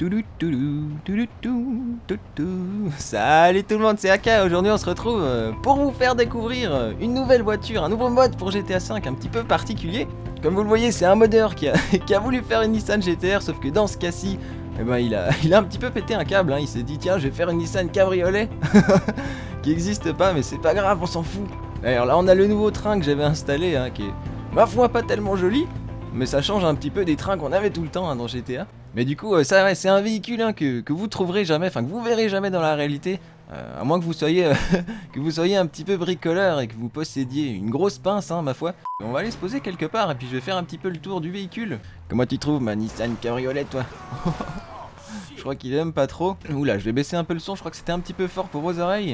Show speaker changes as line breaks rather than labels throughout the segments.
Salut tout le monde, c'est Aka. Aujourd'hui on se retrouve pour vous faire découvrir une nouvelle voiture, un nouveau mode pour GTA V un petit peu particulier. Comme vous le voyez, c'est un modeur qui a voulu faire une Nissan GTR, sauf que dans ce cas-ci, eh ben, il a un petit peu pété un câble, hein. Il s'est dit tiens, je vais faire une Nissan cabriolet qui n'existe pas, mais c'est pas grave, on s'en fout. D'ailleurs là on a le nouveau train que j'avais installé, hein, qui est ma foi pas tellement joli, mais ça change un petit peu des trains qu'on avait tout le temps, hein, dans GTA. Mais du coup, ça, ouais, c'est un véhicule, hein, que vous trouverez jamais, enfin que vous verrez jamais dans la réalité, à moins que vous soyez que vous soyez un petit peu bricoleur et que vous possédiez une grosse pince, hein, ma foi. On va aller se poser quelque part et puis je vais faire un petit peu le tour du véhicule. Comment tu trouves ma Nissan cabriolet, toi? Je crois qu'il aime pas trop. Oula, je vais baisser un peu le son, je crois que c'était un petit peu fort pour vos oreilles.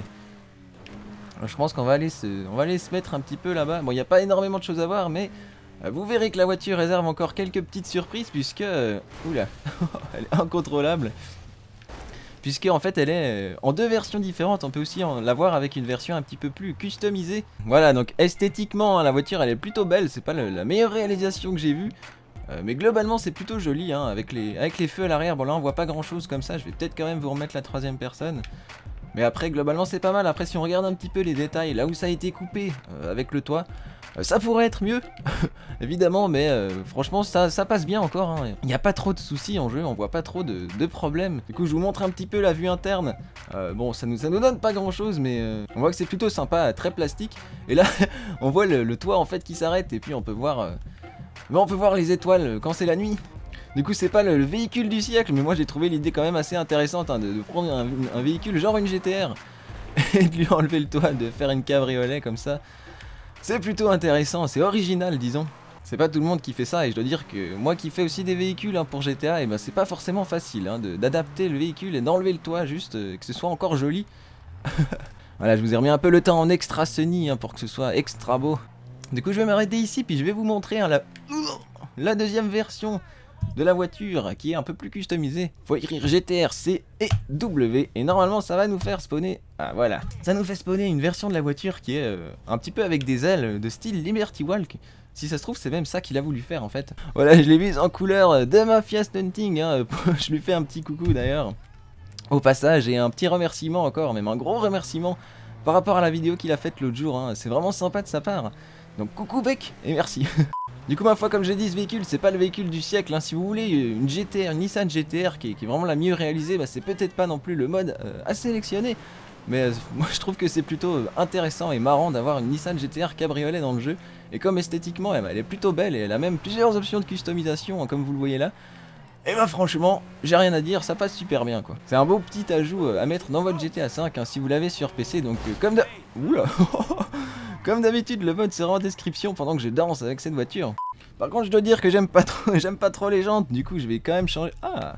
Je pense qu'on va aller se mettre un petit peu là-bas. Bon, il n'y a pas énormément de choses à voir, mais vous verrez que la voiture réserve encore quelques petites surprises puisque... oula, elle est incontrôlable. Puisque en fait elle est en deux versions différentes, on peut aussi la voir avec une version un petit peu plus customisée. Voilà, donc esthétiquement, hein, la voiture elle est plutôt belle, c'est pas la meilleure réalisation que j'ai vue. Mais globalement c'est plutôt joli, hein, avec les feux à l'arrière. Bon là on voit pas grand chose comme ça, je vais peut-être quand même vous remettre la troisième personne. Mais après globalement c'est pas mal. Après si on regarde un petit peu les détails, là où ça a été coupé avec le toit, ça pourrait être mieux, évidemment, mais franchement ça passe bien encore, hein. Il n'y a pas trop de soucis en jeu, on voit pas trop de problèmes. Du coup je vous montre un petit peu la vue interne. Bon ça nous donne pas grand chose, mais on voit que c'est plutôt sympa, très plastique. Et là on voit le toit en fait qui s'arrête et puis on peut voir les étoiles quand c'est la nuit. Du coup c'est pas le véhicule du siècle, mais moi j'ai trouvé l'idée quand même assez intéressante, hein, de prendre un véhicule genre une GTR et de lui enlever le toit, de faire une cabriolet comme ça. C'est plutôt intéressant, c'est original disons. C'est pas tout le monde qui fait ça et je dois dire que moi qui fais aussi des véhicules, hein, pour GTA, et ben c'est pas forcément facile, hein, d'adapter le véhicule et d'enlever le toit juste que ce soit encore joli. Voilà, je vous ai remis un peu le temps en extra sunny, hein, pour que ce soit extra beau. Du coup je vais m'arrêter ici puis je vais vous montrer, hein, la deuxième version de la voiture qui est un peu plus customisée. Faut écrire GTR C et W et normalement ça va nous faire spawner. Ah voilà, ça nous fait spawner une version de la voiture qui est un petit peu avec des ailes de style Liberty Walk. Si ça se trouve c'est même ça qu'il a voulu faire en fait. Voilà, je l'ai mise en couleur de Mafia Stunting, hein. Je lui fais un petit coucou d'ailleurs au passage et un petit remerciement encore, même un gros remerciement par rapport à la vidéo qu'il a faite l'autre jour, hein. C'est vraiment sympa de sa part. Donc coucou Bec et merci. Du coup ma foi, comme j'ai dit, ce véhicule c'est pas le véhicule du siècle, hein. Si vous voulez une GTR, une Nissan GTR qui est vraiment la mieux réalisée, bah, c'est peut-être pas non plus le mode à sélectionner. Mais moi je trouve que c'est plutôt intéressant et marrant d'avoir une Nissan GTR cabriolet dans le jeu. Et comme esthétiquement elle est plutôt belle et elle a même plusieurs options de customisation, hein, comme vous le voyez là. Et bah franchement, j'ai rien à dire, ça passe super bien quoi. C'est un beau petit ajout à mettre dans votre GTA V, hein, si vous l'avez sur PC. Donc Oula. Comme d'habitude, le mode sera en description pendant que je danse avec cette voiture. Par contre, je dois dire que j'aime pas trop les jantes, du coup je vais quand même changer. Ah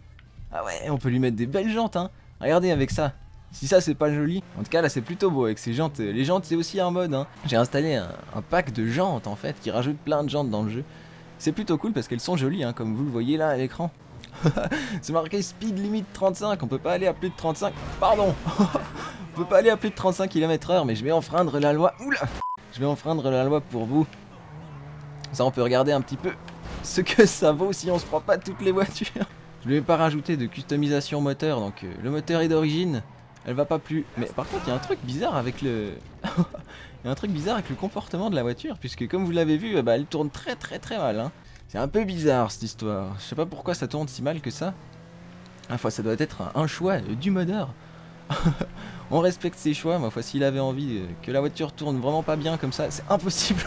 ouais, on peut lui mettre des belles jantes, hein. Regardez avec ça. Si ça c'est pas joli, en tout cas là c'est plutôt beau avec ces jantes. Les jantes c'est aussi un mode, hein. J'ai installé un pack de jantes en fait qui rajoute plein de jantes dans le jeu. C'est plutôt cool parce qu'elles sont jolies, hein, comme vous le voyez là à l'écran. C'est marqué speed limit 35, on peut pas aller à plus de 35. Pardon. On peut pas aller à plus de 35 km/h, mais je vais enfreindre la loi. Oula. Je vais enfreindre la loi pour vous. Ça on peut regarder un petit peu ce que ça vaut si on se prend pas toutes les voitures. Je ne vais pas rajouter de customisation moteur, donc le moteur est d'origine. Elle va pas plus. Mais par contre il y a un truc bizarre avec le... Il y a un truc bizarre avec le comportement de la voiture, puisque comme vous l'avez vu, bah, elle tourne très mal, hein. C'est un peu bizarre cette histoire. Je sais pas pourquoi ça tourne si mal que ça. Enfin ça doit être un choix du modeur. On respecte ses choix, ma foi, s'il avait envie que la voiture tourne vraiment pas bien comme ça, c'est impossible.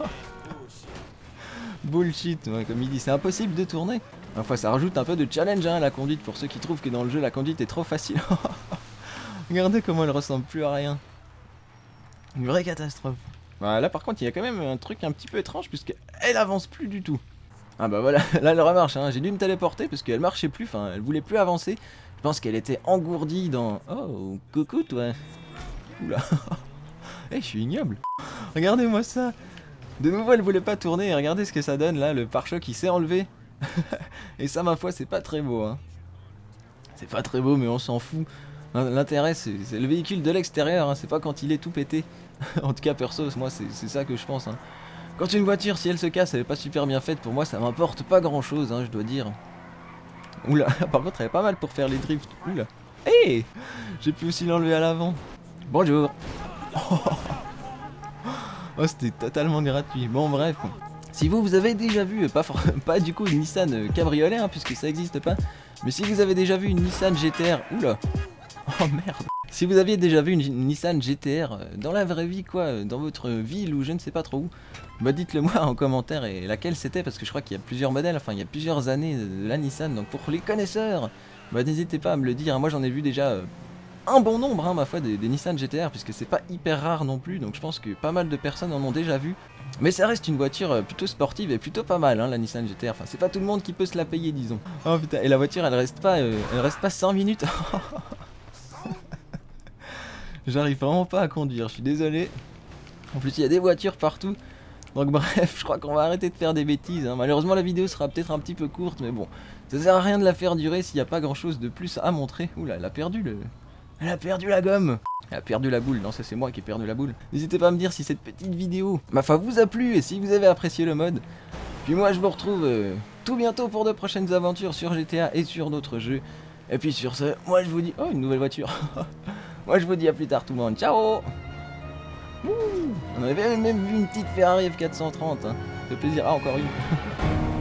Bullshit, ouais, comme il dit, c'est impossible de tourner. Ma foi, ça rajoute un peu de challenge, hein, à la conduite, pour ceux qui trouvent que dans le jeu la conduite est trop facile. Regardez comment elle ressemble plus à rien. Une vraie catastrophe. Bah, là par contre il y a quand même un truc un petit peu étrange puisqu'elle avance plus du tout. Ah bah voilà, là elle remarche, hein. J'ai dû me téléporter parce qu'elle marchait plus, enfin elle voulait plus avancer. Je pense qu'elle était engourdie dans... Oh, coucou toi. Oula. Eh, je suis ignoble. Regardez-moi ça. De nouveau elle voulait pas tourner et regardez ce que ça donne là, le pare-choc il s'est enlevé. Et ça ma foi c'est pas très beau, hein. C'est pas très beau mais on s'en fout. L'intérêt c'est le véhicule de l'extérieur, hein. C'est pas quand il est tout pété. En tout cas perso, moi c'est ça que je pense, hein. Quand une voiture, si elle se casse, elle est pas super bien faite, pour moi ça m'importe pas grand chose, hein, je dois dire. Oula, par contre elle est pas mal pour faire les drifts. Oula. Hey, j'ai pu aussi l'enlever à l'avant. Bonjour. Oh, c'était totalement gratuit. Bon, bref. Si vous avez déjà vu, pas du coup une Nissan cabriolet, hein, puisque ça existe pas, mais si vous avez déjà vu une Nissan GTR, oula, oh merde. Si vous aviez déjà vu une Nissan GTR dans la vraie vie, quoi, dans votre ville ou je ne sais pas trop où, bah dites-le moi en commentaire et laquelle c'était, parce que je crois qu'il y a plusieurs modèles, enfin il y a plusieurs années de la Nissan, donc pour les connaisseurs, bah n'hésitez pas à me le dire. Moi j'en ai vu déjà un bon nombre, hein, ma foi, des Nissan GTR, puisque c'est pas hyper rare non plus, donc je pense que pas mal de personnes en ont déjà vu. Mais ça reste une voiture plutôt sportive et plutôt pas mal, hein, la Nissan GTR. Enfin, c'est pas tout le monde qui peut se la payer, disons. Oh putain, et la voiture, elle reste pas 5 minutes. J'arrive vraiment pas à conduire, je suis désolé. En plus, il y a des voitures partout. Donc bref, je crois qu'on va arrêter de faire des bêtises, hein. Malheureusement, la vidéo sera peut-être un petit peu courte, mais bon, ça sert à rien de la faire durer s'il n'y a pas grand-chose de plus à montrer. Oula, elle a perdu la gomme. Elle a perdu la boule, non ça c'est moi qui ai perdu la boule. N'hésitez pas à me dire si cette petite vidéo, ma foi, vous a plu et si vous avez apprécié le mode. Puis moi je vous retrouve tout bientôt pour de prochaines aventures sur GTA et sur d'autres jeux. Et puis sur ce, moi je vous dis... Oh, une nouvelle voiture. Moi je vous dis à plus tard tout le monde, ciao. On avait même vu une petite Ferrari F430, hein. Ça fait plaisir, ah encore une.